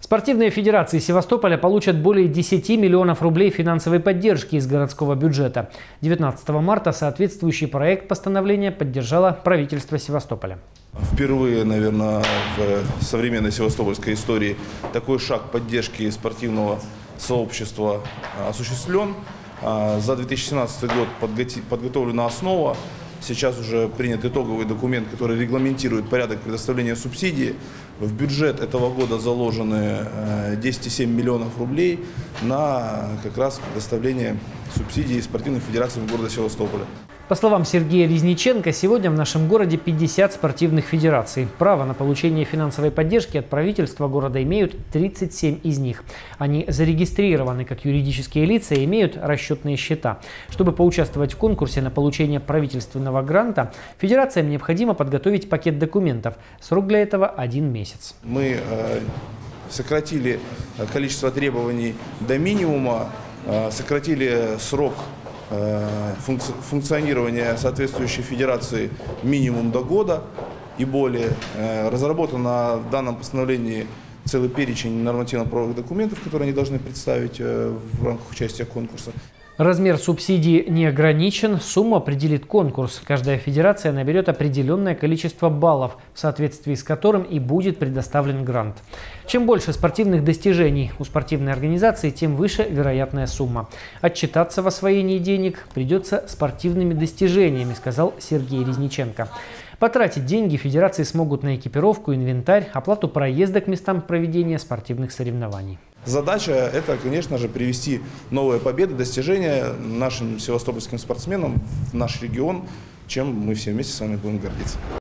Спортивные федерации Севастополя получат более 10 миллионов рублей финансовой поддержки из городского бюджета. 19 марта соответствующий проект постановления поддержало правительство Севастополя. Впервые, наверное, в современной севастопольской истории такой шаг поддержки спортивного сообщества осуществлен. За 2017 год подготовлена основа. Сейчас уже принят итоговый документ, который регламентирует порядок предоставления субсидий. В бюджет этого года заложены 10,7 миллионов рублей на как раз предоставление субсидий спортивным федерациям города Севастополя. По словам Сергея Резниченко, сегодня в нашем городе 50 спортивных федераций. Право на получение финансовой поддержки от правительства города имеют 37 из них. Они зарегистрированы как юридические лица и имеют расчетные счета. Чтобы поучаствовать в конкурсе на получение правительственного гранта, федерациям необходимо подготовить пакет документов. Срок для этого 1 месяц. Мы сократили количество требований до минимума, сократили срок функционирования соответствующей федерации минимум до года и более. Разработано в данном постановлении целый перечень нормативно-правовых документов, которые они должны представить в рамках участия конкурса. Размер субсидий не ограничен, сумму определит конкурс. Каждая федерация наберет определенное количество баллов, в соответствии с которым и будет предоставлен грант. Чем больше спортивных достижений у спортивной организации, тем выше вероятная сумма. Отчитаться в освоении денег придется спортивными достижениями, сказал Сергей Резниченко. Потратить деньги федерации смогут на экипировку, инвентарь, оплату проезда к местам проведения спортивных соревнований. Задача – это, конечно же, привести новые победы, достижения нашим севастопольским спортсменам в наш регион, чем мы все вместе с вами будем гордиться.